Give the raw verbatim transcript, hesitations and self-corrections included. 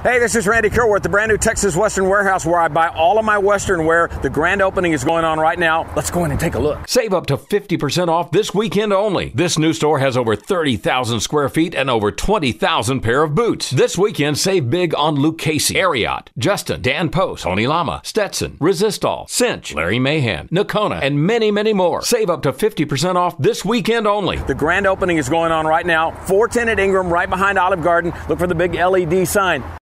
Hey, this is Randy Kerr at the brand new Texas Western Warehouse where I buy all of my Western wear. The grand opening is going on right now. Let's go in and take a look. Save up to fifty percent off this weekend only. This new store has over thirty thousand square feet and over twenty thousand pair of boots. This weekend, save big on Lucchese, Ariat, Justin, Dan Post, Tony Lama, Stetson, Resistol, Cinch, Larry Mahan, Nakona, and many, many more. Save up to fifty percent off this weekend only. The grand opening is going on right now. four ten at Ingram, right behind Olive Garden. Look for the big L E D sign.